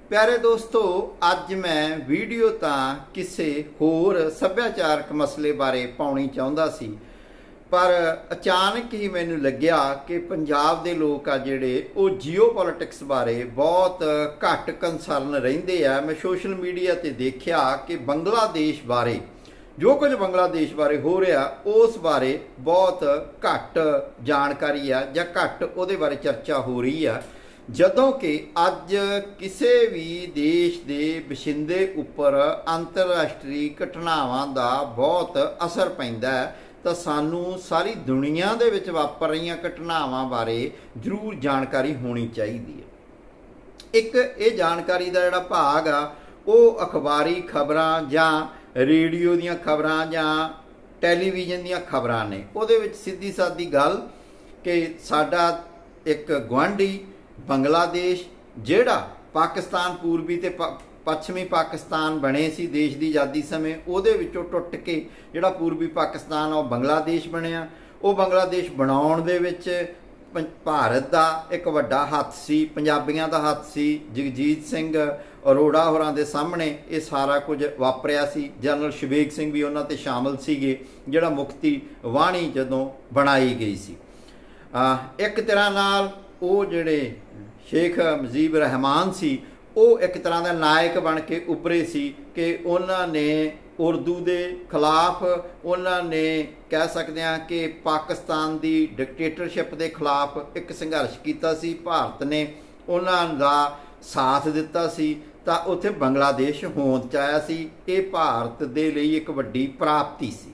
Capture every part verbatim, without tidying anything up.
प्यारे दोस्तों, अज मैं वीडियो तां किसी होर सभ्याचारक मसले बारे पाउणी चाहुंदा सी, पर अचानक ही मैनू लग्या कि पंजाब दे लोग आ जिहड़े वो जियो पॉलिटिक्स बारे बहुत घट कंसर्न रहिंदे आ। मैं सोशल मीडिया ते देखिया कि बंगलादेश बारे जो कुछ बंगलादेश बारे हो रहा उस बारे बहुत घट जानकारी आ जां घट उहदे बारे चर्चा हो रही है। ਜਦੋਂ कि अज किसी भी देश के बशिंदे उपर अंतरराष्ट्रीय घटनावां का बहुत असर पैंदा है, तो सानू सारी दुनिया दे विच वापर रही घटनावां बारे जरूर जानकारी होनी चाहिए। एक ये जानकारी का जिहड़ा भाग आ वो अखबारी खबरां जां रेडियो दीयां खबरां जां टैलीविजन दीयां खबरां ने। उहदे विच सीधी सादी गल कि साडा एक गुआंढी बंगलादेश जिहड़ा पाकिस्तान पूर्वी ते पश्चिमी पाकिस्तान बने सी देश की आज़ादी समय, उहदे विचों टुट के जिहड़ा पूर्वी पाकिस्तान आ बांग्लादेश बनिया। वो बांग्लादेश बनाउण दे विच भारत का एक वड्डा हत्थ सी, पंजाबियों का हत्थ सी। जगजीत सिंह अरोड़ा होरां दे सामने ये सारा कुछ वापरिया सी। जनरल शबीक सिंह भी उन्हां ते शामिल सीगे, जिहड़ा मुक्ति वाणी जदों बनाई गई सी। आ, एक तरह नाल वो जिहड़े शेख मुजीब रहमान सी वो एक तरह का नायक बन के उभरे सी कि उन्होंने उर्दू के खिलाफ, उन्होंने कह सकते हैं कि पाकिस्तान की डिकटेटरशिप के खिलाफ एक संघर्ष किया सी। भारत ने उन्होंने साथ दिता सी तां उत्थे बांग्लादेश होंद च आया सी। ये भारत के लिए एक वड्डी प्राप्ति सी।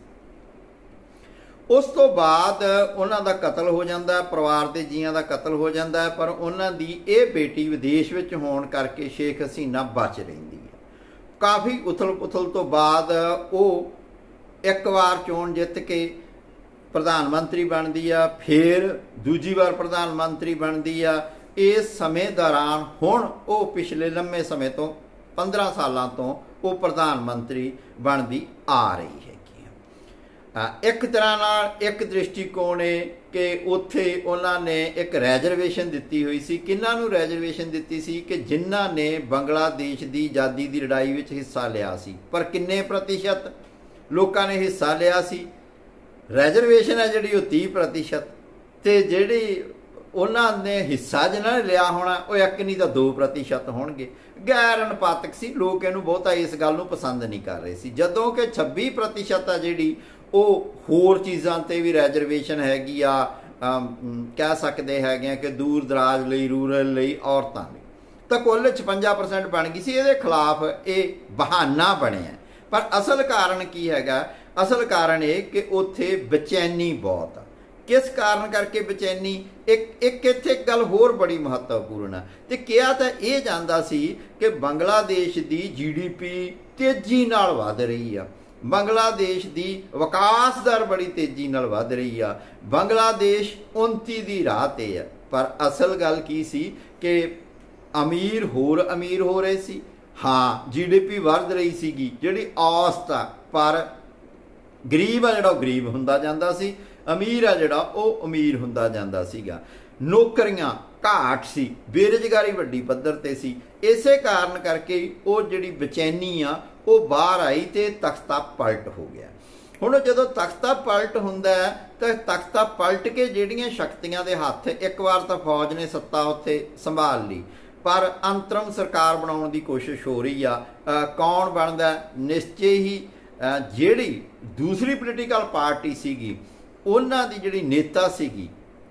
उस तो बाद उन्हां दा कतल हो जाता, परिवार के जीआं दा कतल हो जाता है, पर उन्हां दी ये बेटी विदेश विच होण करके शेख हसीना बच रहिंदी है। काफ़ी उथल पुथल तो बाद वो एक बार चोण जित के प्रधानमंत्री बनती आ, फिर दूजी बार प्रधानमंत्री बनती आ। इस समय दौरान हुण वो पिछले लंबे समय तो पंद्रह सालों तो वो प्रधानमंत्री बनती आ रही है। एक तरह नाल एक दृष्टिकोण है कि उत्थे उन्होंने एक रिजर्वेशन दी हुई सी। किन्हां नूं रिजर्वेशन दी सी कि जिन्हां ने बांग्लादेश की आज़ादी की लड़ाई में हिस्सा लिया सी, पर किन्ने प्रतिशत लोगों ने हिस्सा लिया सी। रिजर्वेशन है जिहड़ी तीह प्रतिशत, ते जिहड़ी उन्होंने हिस्सा जिन्होंने लिया होना वो एक नहीं तो दो प्रतिशत होणगे। गैर अनुपातक सी, लोग इहनूं बहुता इस गल नूं पसंद नहीं कर रहे सी। जदों कि छब्बी प्रतिशत आ जिहड़ी वो होर चीज़ों ते भी रिजर्वेशन हैगी आ, कह सकते हैं कि दूर दराज लई, रूरल लई, औरतां लई, तो कुल छपंजा परसेंट बन गई सी। इहदे खिलाफ ये बहाना बनिया, पर असल कारण की हैगा? असल कारण ये कि उत्थे बेचैनी बहुत आ। किस कारण करके बेचैनी? एक एक इत्थे एक गल होर बड़ी महत्वपूर्ण है, तो कहा तो यह जाता सी कि बांग्लादेश की जी डी पी तेजी नाल वध रही है, बांग्लादेश की विकास दर बड़ी तेजी नाल वध रही है, बांग्लादेश उन्नति की राह ते है। पर असल गल की सी कि अमीर होर अमीर हो रहे सी। हाँ, जी डी पी वध रही सी जिहड़ी औसत आ, पर गरीब आ जिहड़ा गरीब हुंदा जांदा सी, अमीर आ जिहड़ा वो अमीर हुंदा जांदा सीगा। नौकरियां घाट सी, बेरोजगारी वड्डी पद्धर ते सी। इसे कारण करके वो जिहड़ी बेचैनी आ वो बाहर आई तो तख्ता पलट हो गया। हुण जदों तख्ता पलट हुंदा है तो तख्ता पलट के जिहड़ियां शक्तियां दे हत्थ, एक बार तो फौज ने सत्ता उत्थे संभाल ली, पर अंतरम सरकार बनाउण दी कोशिश हो रही आ। कौन बनदा? निश्चय ही जिहड़ी दूसरी पोलीटिकल पार्टी सीगी उन्हां दी जिहड़ी नेता सीगी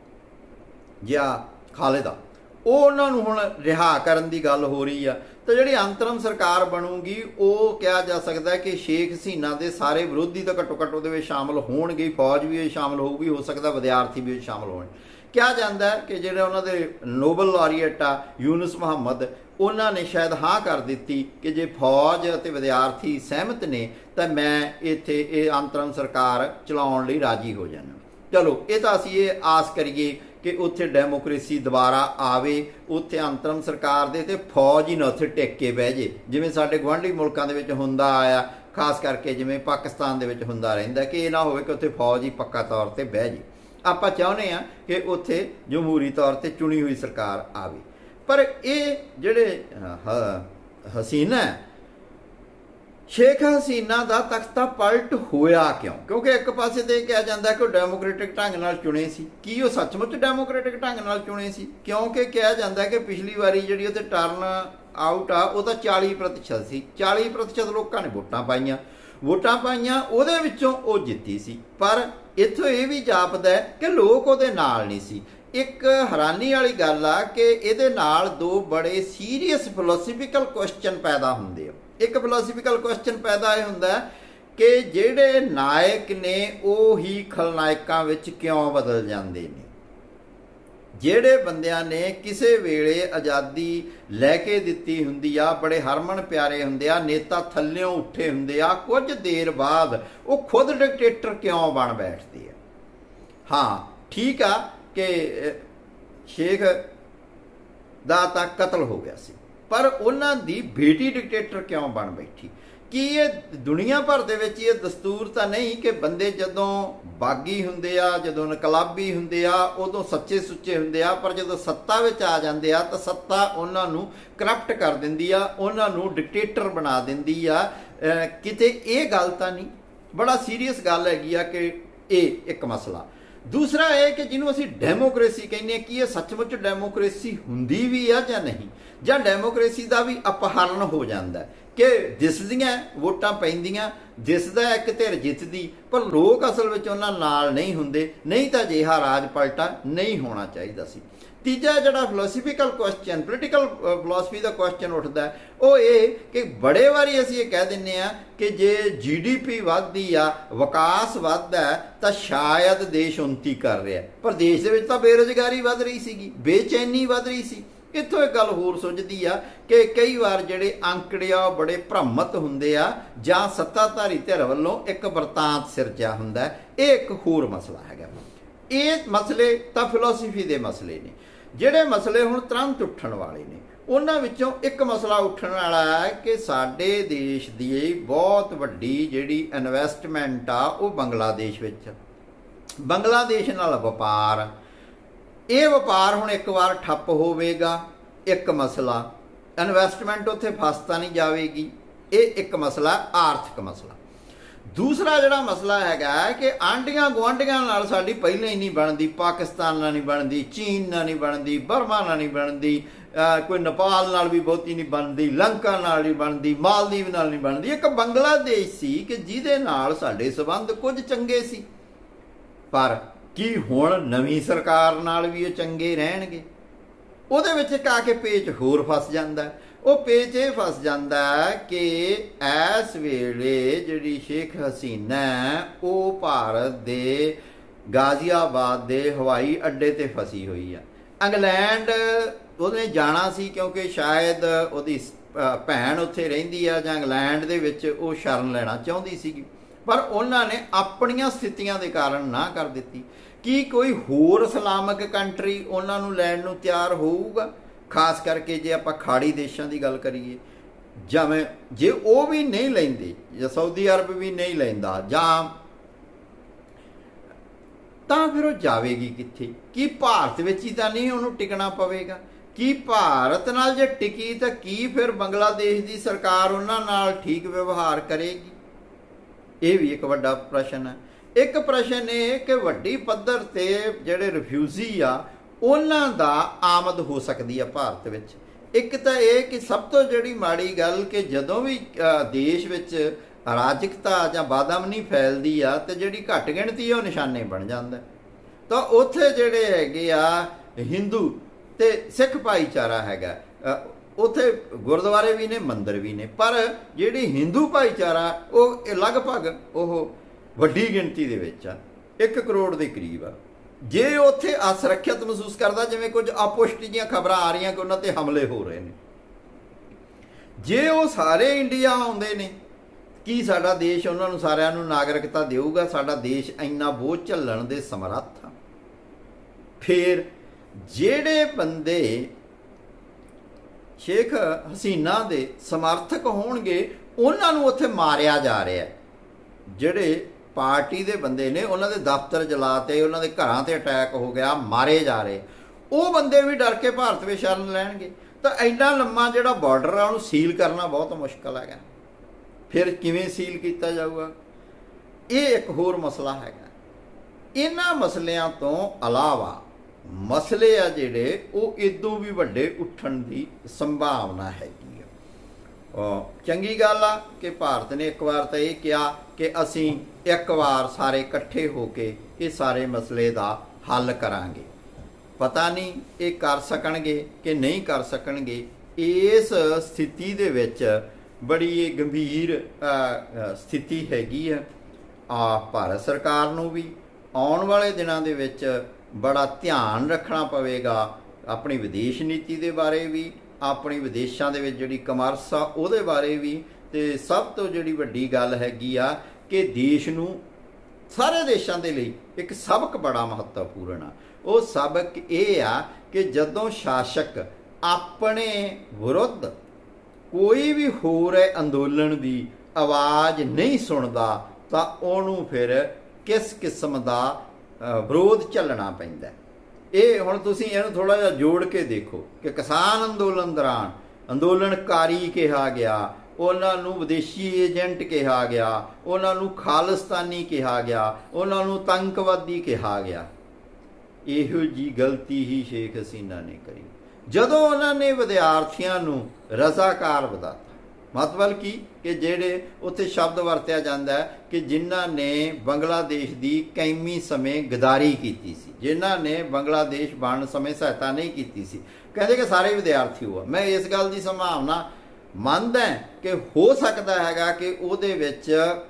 जिया खालिदा, ਉਹ ਉਹਨਾਂ ਨੂੰ ਹੁਣ ਰਿਹਾ ਕਰਨ ਦੀ ਗੱਲ ਹੋ ਰਹੀ ਆ। तो जी अंतरम सरकार बनूगी वो कहा जा सकता है कि शेख हसीना के सारे विरोधी तो घट्टो घट्ट वो शामिल होणगे, फौज भी शामिल होगी, हो सकता विद्यार्थी भी शामिल हो। कहा जाता है कि जो उन्होंने नोबल लॉरीएट आ यूनुस मुहम्मद, उन्होंने शायद हाँ कर दी कि जे फौज और विद्यार्थी सहमत ने तो मैं इत्थे ये अंतरम सरकार चलाउण लई राजी हो जाना। चलो ये तो असीं ये आस करिए कि उत्थे डेमोक्रेसी दोबारा आवे, उत्थे अंतरम सरकार दे ते फौज ही ना उत्थे टिक के बह जे, जिवें साडे गुआंढी मुल्कां दे विच हुंदा आया, खास करके जिवें पाकिस्तान दे विच हुंदा रहिंदा कि ये ना होवे कि उत्थे फौज ही पक्का तौर ते बह जे। आपां चाहुंदे आ कि उत्थे जमहूरी तौर ते चुनी हुई सरकार आवे। पर ये ਜਿਹੜੇ हसीना शेख हसीना का तख्ता पलट होया क्यों? क्योंकि एक पासे तो कहा जाता है कि डेमोक्रेटिक ढंग नाल चुने सी। की वो सचमुच डेमोक्रेटिक ढंग नाल चुने सी? क्योंकि कहा जाता है कि पिछली बारी जी टर्न आउट आ वो तो चाली प्रतिशत सी, चाली प्रतिशत लोगों ने वोटां पाईयां, वोटां पाईयां ਉਹਦੇ ਵਿੱਚੋਂ ਉਹ ਜਿੱਤੀ ਸੀ। पर इत्थों ये भी जापदा है कि लोग ਉਹਦੇ नाल नहीं सी। एक हैरानी वाली गल आ कि ਇਹਦੇ नाल दो बड़े सीरीयस फिलोसफिकल क्वेश्चन पैदा हुंदे आ। एक फिलोसफिकल क्वेश्चन पैदा यह हुंदा कि ਜਿਹੜੇ नायक ने ਉਹ ही खलनायकां विच क्यों बदल जाते हैं। ਜਿਹੜੇ ਬੰਦਿਆਂ ने किसी वेले आज़ादी लैके दिती हुंदी आ, बड़े हरमन प्यारे हुंदे आ, नेता थल्लियों उठे हुंदे आ, कुछ देर बाद वो खुद डिक्टेटर क्यों बन बैठते हैं। हाँ ठीक आ कि शेख दा तां कतल हो गया सी, पर उन्हां दी बेटी डिक्टेटर क्यों बन बैठी? कि ये दुनिया भर दे विच ये दस्तूर तां नहीं कि बंदे जदों बागी हुंदे आ, जदों इनकलाबी हुंदे आ, उदों सच्चे सुच्चे हुंदे आ, पर जदों सत्ता विच आ जांदे आ तां सत्ता उन्हां नूं करप्ट कर दिंदी आ, उन्हां नूं डिक्टेटर बना दिंदी आ। किते ये गल तां नहीं, बड़ा सीरीयस गल हैगी आ कि ये एक मसला। दूसरा है कि जिन्हों असीं डेमोक्रेसी कहने, कि ये सचमुच डेमोक्रेसी हुंदी भी आ जां नहीं, जां डेमोक्रेसी का भी अपहरण हो जाता है कि दिसदियां वोटां पैंदियां, दिसदा एक धिर जितदी, पर लोग असल विच उन्हां नाल नहीं हुंदे, नहीं तां अजिहा राज पलटा नहीं होना चाहिए सी। तीजा जिहड़ा फिलोसफिकल क्वेश्चन, पोलिटिकल फिलोसफी का क्वेश्चन उठदा है वो ये कि बड़े वारी असीं ये कह दिंदे आ कि जे जी डी पी वधदी आ, विकास वधदा है तां शायद देश उन्नति कर रहा है, पर देश दे विच तां बेरोजगारी वध रही सीगी, बेचैनी वध रही सी। इत्थों एक गल होर सुझदी आ कि कई बार जिहड़े आंकड़े आ बड़े भ्रमत हुंदे आ, जां सत्ताधारी धिर वल्लों एक वरतांत सिरजा हुंदा है। ये एक होर मसला हैगा। ये मसले तां फिलोसफी दे मसले ने, जिहड़े मसले हुण तुरंत उठण वाले ने, उन्हां विचों एक मसला उठण वाला है कि साडे देश दी बहुत वड्डी जिहड़ी इन्वेस्टमेंट आ वो बांग्लादेश विच, बांग्लादेश नाल वपार, ये वपार हुण एक बार ठप्प होवेगा, एक मसला। इन्वेस्टमेंट उत्थे फसता नहीं जाएगी, ये एक मसला, आर्थिक मसला। दूसरा जिहड़ा मसला हैगा कि आंढियां गुआंढियां नाल साडी पहले ही नहीं बनती, पाकिस्तान नाल नहीं बनती, चीन नाल नहीं बनती, बर्मा नाल नहीं बनती, कोई नेपाल नाल भी बहुती नहीं बनती, लंका नाल नहीं बनती, मालदीव नाल नहीं बनती। एक बांग्लादेश सी कि जिहदे नाल साडे संबंध कुछ चंगे सी, पर की हुण नवीं सरकार नाल भी चंगे रहणगे? उहदे विच आके पेच होर फस जांदा है। वो पेच ये फस जांदा है कि इस वेले जिहड़ी शेख हसीना वो भारत दे गाजियाबाद दे हवाई अड्डे ते फसी हुई है। इंग्लैंड उहने जाना सी क्योंकि शायद उहदी भैन उत्थे रहिंदी आ, जां इंग्लैंड दे विच वो शरण लेना चाहुंदी सीगी, पर उन्होंने अपनियां स्थितियां दे कारण ना कर दित्ती। कि कोई होर इस्लामिक कंट्री उन्होंने लैण नूं तैयार होऊगा? खास करके जे आपां खाड़ी देशां दी गल करिए, जिवें जे वो भी नहीं लैंदे, जां सऊदी अरब भी नहीं लैंदा, जां तां फिर वो जावेगी कित्थे? कि भारत विच ही तां नहीं उहनूं टिकना पवेगा? कि भारत नाल जे टिकी तां की फिर बांग्लादेश दी सरकार उन्हां नाल ठीक व्यवहार करेगी? ये भी एक वड्डा प्रश्न है। एक प्रश्न ये कि वड्डी पद्धर ते जिहड़े रिफ्यूजी आ उन्हां दा आमद हो सकदी है भारत विच। एक तां ये कि सब तो जिहड़ी माड़ी गल कि जदों भी देश विच अराजकता जां बादामनी फैलदी आ ते जिहड़ी घट गिणती है वो निशाने बन जांदा। तां उत्थे जिहड़े हैगे आ हिंदू ते सिख भाईचारा हैगा, उत्थे गुरुद्वारे भी ने, मंदिर भी ने, पर जिहड़ी हिंदू भाईचारा वो लगभग वो वड्डी गिणती दे विच आ, एक करोड़ के करीब आ। जे उत्थे असुरक्षित महसूस करदा, जिवें कुछ अपुष्ट जिहियां खबरां आ रही कि उन्हां ते हमले हो रहे हैं, जे वो सारे इंडिया आउंदे ने, की साडा देश उन्हां नूं सारिआं नूं नागरिकता देऊगा? साडा देश इंना बोझ झੱਲਣ दे समर्थ आ? फिर जिहड़े बंदे शेख हसीना दे समर्थक होणगे उन्हां नूं उत्थे मारिया जा रहा है। जिहड़े पार्टी दे बंदे ने उन्हां दे दफ्तर जलाते, उन्हां दे घरां ते अटैक हो गया, मारे जा रहे, ਉਹ ਬੰਦੇ ਵੀ ਡਰ ਕੇ ਭਾਰਤ ਵਿੱਚ ਸ਼ਰਨ ਲੈਣਗੇ ਤਾਂ ਇੰਨਾ ਲੰਮਾ ਜਿਹੜਾ ਬਾਰਡਰ ਆ ਉਹਨੂੰ ਸੀਲ ਕਰਨਾ ਬਹੁਤ ਮੁਸ਼ਕਲ ਹੈਗਾ। ਫਿਰ ਕਿਵੇਂ ਸੀਲ ਕੀਤਾ ਜਾਊਗਾ, ਇਹ ਇੱਕ ਹੋਰ ਮਸਲਾ ਹੈਗਾ। ਇਹਨਾਂ ਮਸਲਿਆਂ ਤੋਂ ਇਲਾਵਾ ਮਸਲੇ ਆ ਜਿਹੜੇ ਉਹ ਇਦੋਂ ਵੀ ਵੱਡੇ ਉੱਠਣ ਦੀ ਸੰਭਾਵਨਾ ਹੈਗੀ ਆ। ਚੰਗੀ ਗੱਲ ਆ ਕਿ ਭਾਰਤ ਨੇ ਇੱਕ ਵਾਰ ਤਾਂ ਇਹ ਕਿਹਾ ਕਿ ਅਸੀਂ ਇੱਕ ਵਾਰ ਸਾਰੇ ਇਕੱਠੇ ਹੋ ਕੇ ਇਹ ਸਾਰੇ ਮਸਲੇ ਦਾ ਹੱਲ ਕਰਾਂਗੇ। ਪਤਾ ਨਹੀਂ ਇਹ ਕਰ ਸਕਣਗੇ ਕਿ ਨਹੀਂ ਕਰ ਸਕਣਗੇ। ਇਸ ਸਥਿਤੀ ਦੇ ਵਿੱਚ ਬੜੀ ਗੰਭੀਰ ਸਥਿਤੀ ਹੈਗੀ ਆ। ਆ ਭਾਰਤ ਸਰਕਾਰ ਨੂੰ ਵੀ ਆਉਣ ਵਾਲੇ ਦਿਨਾਂ ਦੇ ਵਿੱਚ ਬੜਾ ਧਿਆਨ ਰੱਖਣਾ ਪਵੇਗਾ ਆਪਣੀ ਵਿਦੇਸ਼ ਨੀਤੀ ਦੇ ਬਾਰੇ ਵੀ, ਆਪਣੀ ਵਿਦੇਸ਼ਾਂ ਦੇ ਵਿੱਚ ਜਿਹੜੀ ਕਮਰਸ ਆ ਉਹਦੇ ਬਾਰੇ ਵੀ। ਤੇ ਸਭ ਤੋਂ ਜਿਹੜੀ ਵੱਡੀ ਗੱਲ ਹੈਗੀ ਆ ਕਿ ਦੇਸ਼ ਨੂੰ, ਸਾਰੇ ਦੇਸ਼ਾਂ ਦੇ ਲਈ ਇੱਕ ਸਬਕ ਬੜਾ ਮਹੱਤਵਪੂਰਨ ਆ। ਉਹ ਸਬਕ ਇਹ ਆ ਕਿ ਜਦੋਂ ਸ਼ਾਸਕ ਆਪਣੇ ਵਿਰੁੱਧ ਕੋਈ ਵੀ ਹੋਰ ਅੰਦੋਲਨ ਦੀ ਆਵਾਜ਼ ਨਹੀਂ ਸੁਣਦਾ ਤਾਂ ਉਹਨੂੰ ਫਿਰ ਕਿਸ ਕਿਸਮ ਦਾ ਵਿਰੋਧ ਝੱਲਣਾ ਪੈਂਦਾ। ਇਹ ਹੁਣ ਤੁਸੀਂ ਇਹਨੂੰ ਥੋੜ੍ਹਾ ਜਿਹਾ ਜੋੜ ਕੇ ਦੇਖੋ ਕਿ ਕਿਸਾਨ ਅੰਦੋਲਨ ਦੌਰਾਨ ਅੰਦੋਲਨਕਾਰੀ ਕਿਹਾ ਗਿਆ, ਉਹਨਾਂ ਨੂੰ ਵਿਦੇਸ਼ੀ ਏਜੰਟ ਕਿਹਾ ਗਿਆ, ਉਹਨਾਂ ਨੂੰ ਖਾਲਿਸਤਾਨੀ ਕਿਹਾ ਗਿਆ, ਉਹਨਾਂ ਨੂੰ ਆਤੰਕਵਾਦੀ ਕਿਹਾ ਗਿਆ। ਇਹੋ ਜੀ ਗਲਤੀ ਹੀ ਸ਼ੇਖ ਹਸੀਨਾ ਨੇ ਕਰੀ ਜਦੋਂ ਉਹਨਾਂ ਨੇ ਵਿਦਿਆਰਥੀਆਂ ਨੂੰ ਰਜ਼ਾਕਾਰ ਵਧਾਤਾ। ਮਤਲਬ ਕੀ ਕਿ ਜਿਹੜੇ ਉੱਥੇ ਸ਼ਬਦ ਵਰਤਿਆ ਜਾਂਦਾ ਕਿ ਜਿਨ੍ਹਾਂ ਨੇ ਬੰਗਲਾਦੇਸ਼ ਦੀ ਕੌਮੀ ਸਮੇਂ ਗਦਾਰੀ ਕੀਤੀ ਸੀ, ਜਿਨ੍ਹਾਂ ਨੇ ਬੰਗਲਾਦੇਸ਼ ਬਣਨ ਸਮੇਂ ਸਹਾਇਤਾ ਨਹੀਂ ਕੀਤੀ ਸੀ, ਕਹਿੰਦੇ ਕਿ ਸਾਰੇ ਵਿਦਿਆਰਥੀ ਹੋਆ। ਮੈਂ ਇਸ ਗੱਲ ਦੀ ਸੰਭਾਵਨਾ ਮੰਨਦਾ ਕਿ ਹੋ ਸਕਦਾ ਹੈਗਾ ਕਿ ਉਹਦੇ ਵਿੱਚ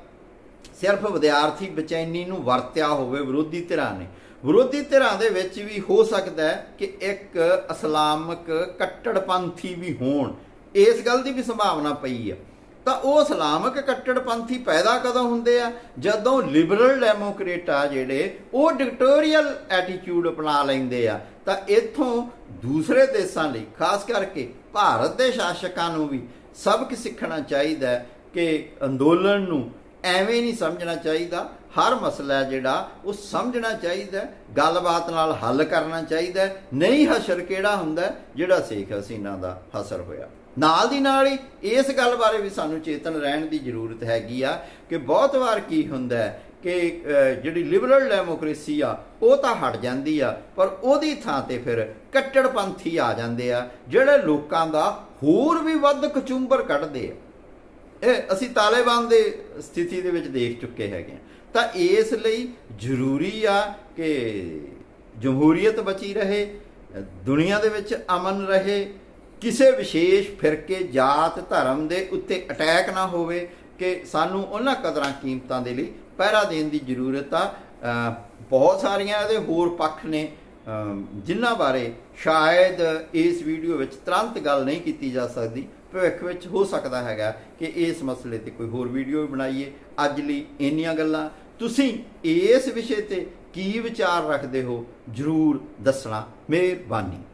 ਸਿਰਫ ਵਿਦਿਆਰਥੀ ਬੇਚੈਨੀ ਨੂੰ ਵਰਤਿਆ ਹੋਵੇ ਵਿਰੋਧੀ ਧਿਰਾਂ ਨੇ। ਵਿਰੋਧੀ ਧਿਰਾਂ ਦੇ ਵਿੱਚ ਵੀ ਹੋ ਸਕਦਾ ਕਿ ਇੱਕ ਇਸਲਾਮਕ ਕੱਟੜਪੰਥੀ ਵੀ ਹੋਣ, ਇਸ ਗੱਲ ਦੀ ਵੀ ਸੰਭਾਵਨਾ ਪਈ ਆ। ਤਾਂ ਉਹ ਇਸਲਾਮਕ ਕੱਟੜਪੰਥੀ ਪੈਦਾ ਕਦੋਂ ਹੁੰਦੇ ਆ, ਜਦੋਂ ਲਿਬਰਲ ਡੈਮੋਕ੍ਰੇਟ ਆ ਜਿਹੜੇ ਉਹ ਡਿਕਟੇਟੋਰੀਅਲ ਐਟੀਟਿਊਡ ਅਪਣਾ ਲੈਂਦੇ ਆ। ਤਾਂ ਇੱਥੋਂ ਦੂਸਰੇ ਦੇਸ਼ਾਂ ਲਈ, ਖਾਸ ਕਰਕੇ ਭਾਰਤ ਦੇ ਸ਼ਾਸਕਾਂ ਨੂੰ ਵੀ ਸਬਕ ਸਿੱਖਣਾ ਚਾਹੀਦਾ ਕਿ ਅੰਦੋਲਨ ਨੂੰ ਐਵੇਂ ਨਹੀਂ ਸਮਝਣਾ ਚਾਹੀਦਾ। ਹਰ ਮਸਲਾ ਜਿਹੜਾ ਉਹ ਸਮਝਣਾ ਚਾਹੀਦਾ, ਗੱਲਬਾਤ ਨਾਲ ਹੱਲ ਕਰਨਾ ਚਾਹੀਦਾ। ਨਹੀਂ ਹਸ਼ਰ ਕਿਹੜਾ ਹੁੰਦਾ ਜਿਹੜਾ ਸ਼ੇਖ ਹਸੀਨਾ ਦਾ ਹਸ਼ਰ ਹੋਇਆ। ਨਾਲ ਦੀ ਨਾਲ ਹੀ ਇਸ ਗੱਲ ਬਾਰੇ ਵੀ ਸਾਨੂੰ ਚੇਤਨ ਰਹਿਣ ਦੀ ਜ਼ਰੂਰਤ ਹੈਗੀ ਆ ਕਿ ਬਹੁਤ ਵਾਰ ਕੀ ਹੁੰਦਾ ਕਿ ਜਿਹੜੀ ਲਿਬਰਲ ਡੈਮੋਕ੍ਰੇਸੀ ਆ ਉਹ ਤਾਂ ਹਟ ਜਾਂਦੀ ਆ, ਪਰ ਉਹਦੀ ਥਾਂ ਤੇ ਫਿਰ ਕੱਟੜਪੰਥੀ ਆ ਜਾਂਦੇ ਆ ਜਿਹੜੇ ਲੋਕਾਂ ਦਾ ਹੋਰ ਵੀ ਵੱਧ ਕਚੁੰਬਰ ਕੱਢਦੇ ਆ। ਇਹ ਅਸੀਂ ਤਾਲਿਬਾਨ ਦੇ ਸਥਿਤੀ ਦੇ ਵਿੱਚ ਦੇਖ ਚੁੱਕੇ ਹੈਗੇ। ਤਾਂ ਇਸ ਲਈ ਜ਼ਰੂਰੀ ਆ ਕਿ ਜਮਹੂਰੀਅਤ ਬਚੀ ਰਹੇ, ਦੁਨੀਆ ਦੇ ਵਿੱਚ ਅਮਨ ਰਹੇ, ਕਿਸੇ ਵਿਸ਼ੇਸ਼ ਫਿਰਕੇ, ਜਾਤ, ਧਰਮ ਦੇ ਉੱਤੇ ਅਟੈਕ ਨਾ ਹੋਵੇ ਕਿ ਸਾਨੂੰ ਉਹਨਾਂ ਕਦਰਾਂ ਕੀਮਤਾਂ ਦੇ ਲਈ ਪਹਿਰਾ ਦੇਣ ਦੀ ਜ਼ਰੂਰਤ ਆ। ਬਹੁਤ ਸਾਰੀਆਂ ਇਹਦੇ ਹੋਰ ਪੱਖ ਨੇ ਜਿਨ੍ਹਾਂ ਬਾਰੇ ਸ਼ਾਇਦ ਇਸ ਵੀਡੀਓ ਵਿੱਚ ਤੁਰੰਤ ਗੱਲ ਨਹੀਂ ਕੀਤੀ ਜਾ ਸਕਦੀ। ਭਵਿੱਖ ਵਿੱਚ ਹੋ ਸਕਦਾ ਹੈਗਾ ਕਿ ਇਸ ਮਸਲੇ ਤੇ ਕੋਈ ਹੋਰ ਵੀਡੀਓ ਵੀ ਬਣਾਈਏ। ਅੱਜ ਲਈ ਇੰਨੀਆਂ ਗੱਲਾਂ। ਤੁਸੀਂ ਇਸ ਵਿਸ਼ੇ ਤੇ ਕੀ ਵਿਚਾਰ ਰੱਖਦੇ ਹੋ ਜ਼ਰੂਰ ਦੱਸਣਾ। ਮਿਹਰਬਾਨੀ।